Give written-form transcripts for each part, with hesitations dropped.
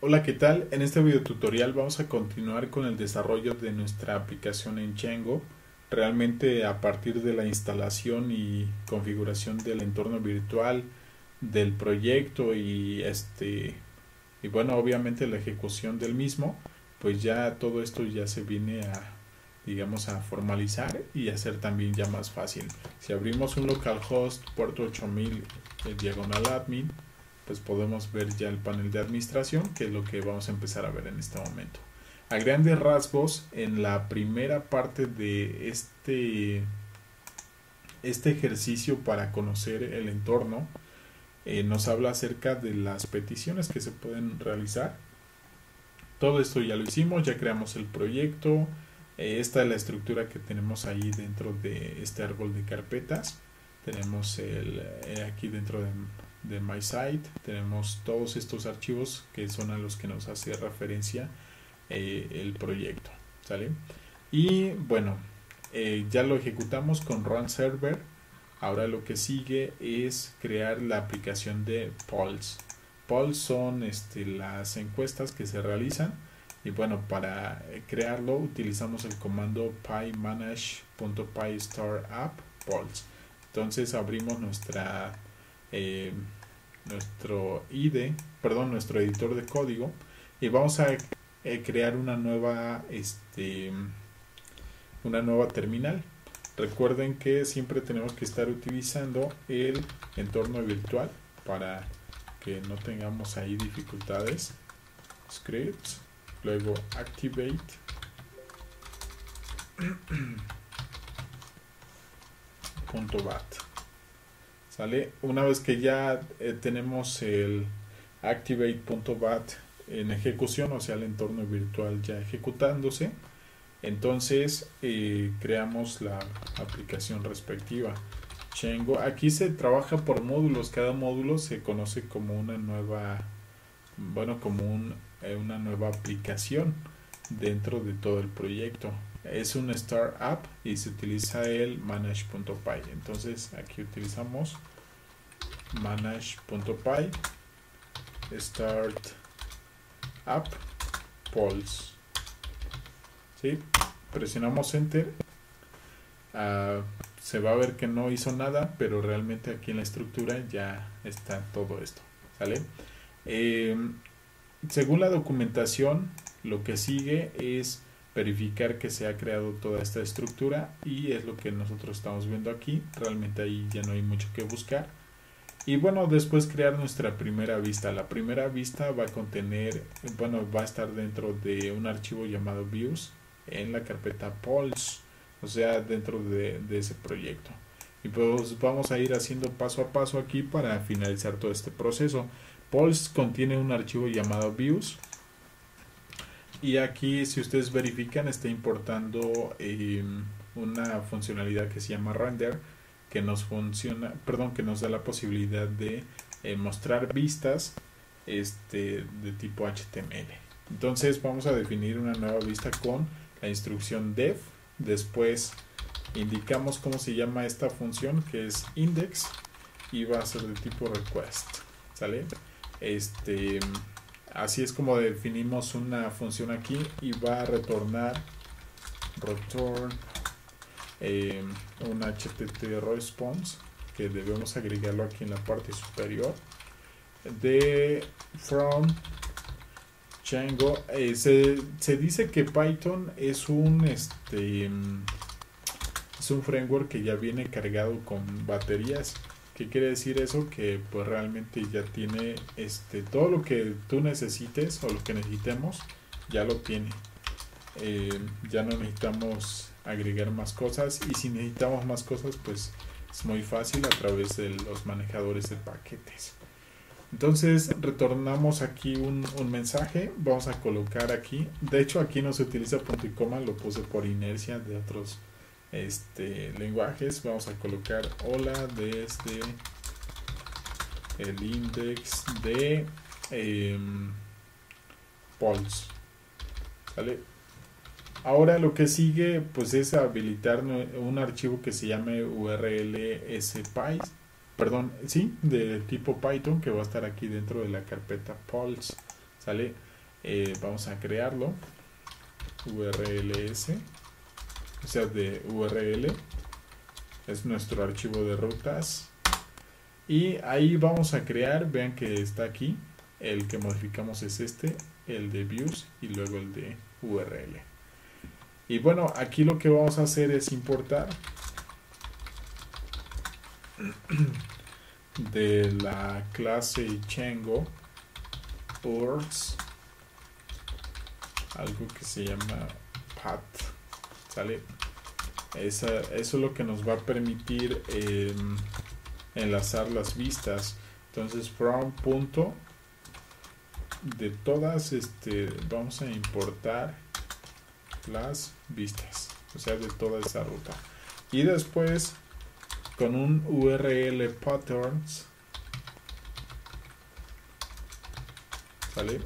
Hola, ¿qué tal? En este video tutorial vamos a continuar con el desarrollo de nuestra aplicación en Django. Realmente a partir de la instalación y configuración del entorno virtual del proyecto y bueno, obviamente la ejecución del mismo, pues ya todo esto ya se viene a, digamos, a formalizar y hacer también ya más fácil. Si abrimos un localhost puerto 8000 diagonal admin, pues podemos ver ya el panel de administración, que es lo que vamos a empezar a ver en este momento. A grandes rasgos, en la primera parte de este ejercicio para conocer el entorno, nos habla acerca de las peticiones que se pueden realizar. Todo esto ya lo hicimos, ya creamos el proyecto. Esta es la estructura que tenemos ahí dentro de este árbol de carpetas. Tenemos aquí dentro de My Site, tenemos todos estos archivos que son a los que nos hace referencia el proyecto, ¿sale? Y bueno, ya lo ejecutamos con Run Server. Ahora lo que sigue es crear la aplicación de polls. Polls son las encuestas que se realizan. Y bueno, para crearlo utilizamos el comando pymanage.pystartapp polls. Entonces abrimos nuestro nuestro editor de código y vamos a crear una nueva terminal. Recuerden que siempre tenemos que estar utilizando el entorno virtual para que no tengamos ahí dificultades. Scripts, luego activate .bat. ¿Sale? Una vez que ya tenemos el activate.bat en ejecución, o sea el entorno virtual ya ejecutándose, entonces creamos la aplicación respectiva. Django, aquí se trabaja por módulos, cada módulo se conoce como una nueva, una nueva aplicación dentro de todo el proyecto. Es un startup y se utiliza el manage.py. Entonces aquí utilizamos manage.py startup polls. ¿Sí? Presionamos enter. Se va a ver que no hizo nada, pero realmente aquí en la estructura ya está todo esto. ¿Sale? Según la documentación, lo que sigue es verificar que se ha creado toda esta estructura y es lo que nosotros estamos viendo aquí. Realmente ahí ya no hay mucho que buscar. Y bueno, después crear nuestra primera vista. La primera vista va a contener, va a estar dentro de un archivo llamado views en la carpeta polls, o sea, dentro de ese proyecto. Y pues vamos a ir haciendo paso a paso aquí para finalizar todo este proceso. Polls contiene un archivo llamado views. Y aquí, si ustedes verifican, está importando una funcionalidad que se llama render, que nos da la posibilidad de mostrar vistas de tipo HTML. Entonces vamos a definir una nueva vista con la instrucción def. Después indicamos cómo se llama esta función, que es index, y va a ser de tipo request. ¿Sale? Así es como definimos una función aquí y va a retornar un HTTP response que debemos agregarlo aquí en la parte superior de from Django. Se dice que Python es un framework que ya viene cargado con baterías. ¿Qué quiere decir eso? Que pues realmente ya tiene todo lo que tú necesites o lo que necesitemos, ya lo tiene. Ya no necesitamos agregar más cosas, y si necesitamos más cosas pues es muy fácil a través de los manejadores de paquetes. Entonces retornamos aquí un mensaje. Vamos a colocar aquí, de hecho aquí no se utiliza punto y coma, lo puse por inercia de otros lenguajes. Vamos a colocar hola desde el index de polls. ¿Sale? Ahora lo que sigue pues es habilitar un archivo que se llame urlspy, de tipo Python, que va a estar aquí dentro de la carpeta polls. ¿Sale? Vamos a crearlo, urls, o sea, de URL, es nuestro archivo de rutas, y ahí vamos a crear, vean que está aquí, el que modificamos es este, el de views y luego el de URL. Y bueno, aquí lo que vamos a hacer es importar de la clase Chango URLs algo que se llama path, ¿sale? Eso es lo que nos va a permitir enlazar las vistas. Entonces from punto de todas vamos a importar las vistas, o sea, de toda esa ruta, y después con un URL patterns, ¿vale?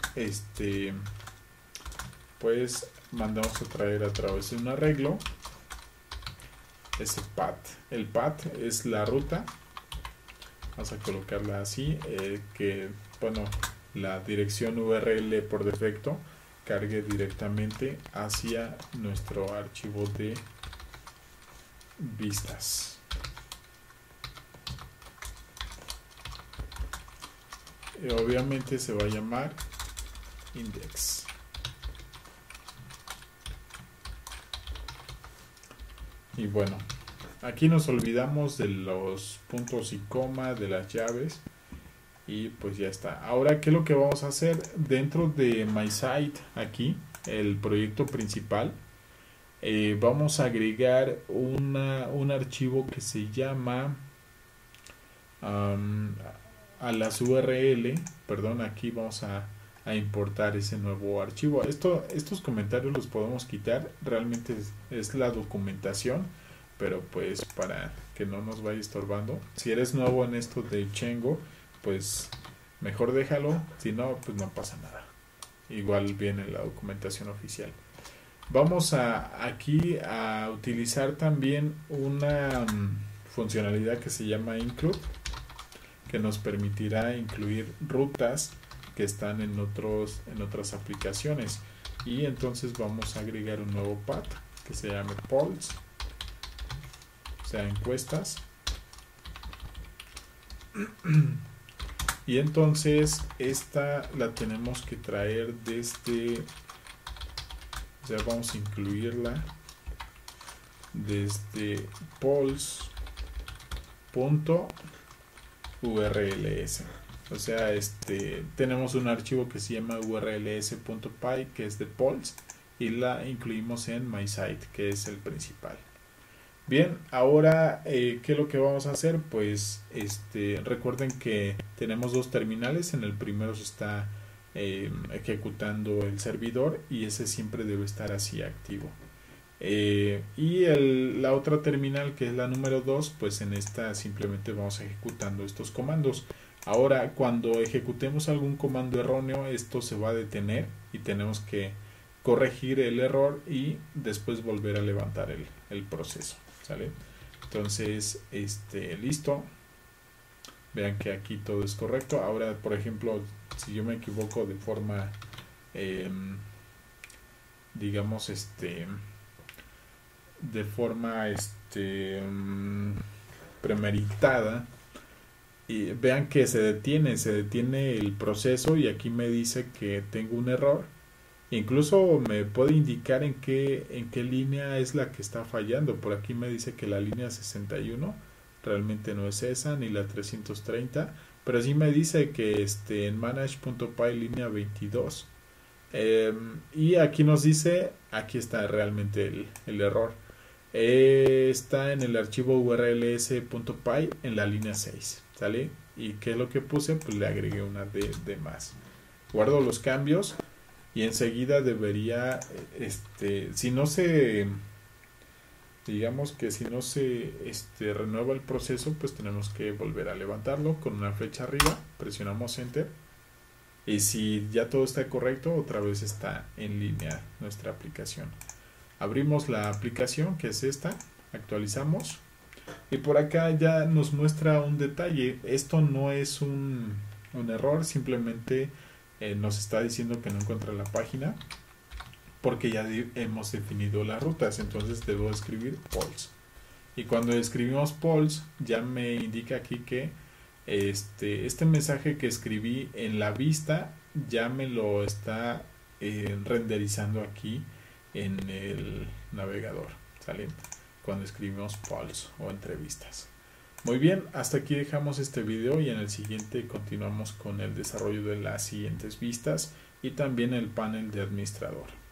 Pues mandamos a traer a través de un arreglo ese path. El path es la ruta, vamos a colocarla así, que bueno, la dirección URL por defecto cargue directamente hacia nuestro archivo de vistas. Y obviamente se va a llamar index. Y bueno, aquí nos olvidamos de los puntos y coma, de las llaves, y pues ya está. Ahora, ¿qué es lo que vamos a hacer? Dentro de MySite, aquí, el proyecto principal, vamos a agregar un archivo que se llama a las URL, perdón, aquí vamos a importar ese nuevo archivo. Estos comentarios los podemos quitar, realmente es la documentación, pero pues para que no nos vaya estorbando. Si eres nuevo en esto de Chango, pues mejor déjalo, si no, pues no pasa nada, igual viene la documentación oficial. Vamos aquí a utilizar también una funcionalidad que se llama include, que nos permitirá incluir rutas que están en otras aplicaciones, y entonces vamos a agregar un nuevo path que se llame polls, o sea, encuestas, y entonces esta la tenemos que traer desde, o sea, vamos a incluirla desde polls.urls. O sea, tenemos un archivo que se llama urls.py, que es de polls, y la incluimos en MySite, que es el principal. Bien, ahora, ¿qué es lo que vamos a hacer? Pues, recuerden que tenemos dos terminales. En el primero se está ejecutando el servidor, y ese siempre debe estar así activo. Y la otra terminal, que es la número 2, pues en esta simplemente vamos ejecutando estos comandos. Ahora, cuando ejecutemos algún comando erróneo, esto se va a detener y tenemos que corregir el error y después volver a levantar el proceso, ¿sale? Entonces, listo. Vean que aquí todo es correcto. Ahora, por ejemplo, si yo me equivoco de forma, digamos, de forma, premeditada, y vean que se detiene el proceso, y aquí me dice que tengo un error. Incluso me puede indicar en qué línea es la que está fallando. Por aquí me dice que la línea 61 realmente no es esa, ni la 330, pero sí me dice que en manage.py línea 22. Y aquí nos dice, aquí está realmente el error. Está en el archivo urls.py en la línea 6, ¿sale? ¿Y qué es lo que puse? Pues le agregué una D de más. Guardo los cambios y enseguida debería, si no se, digamos que si no se renueva el proceso, pues tenemos que volver a levantarlo con una flecha arriba, presionamos Enter, y si ya todo está correcto, otra vez está en línea nuestra aplicación. Abrimos la aplicación, que es esta, actualizamos, y por acá ya nos muestra un detalle. Esto no es un error, simplemente nos está diciendo que no encuentra la página porque ya hemos definido las rutas. Entonces debo escribir polls, y cuando escribimos polls ya me indica aquí que este mensaje que escribí en la vista ya me lo está renderizando aquí en el navegador, ¿sale? Cuando escribimos polls o entrevistas. Muy bien, hasta aquí dejamos este video, y en el siguiente continuamos con el desarrollo de las siguientes vistas y también el panel de administrador.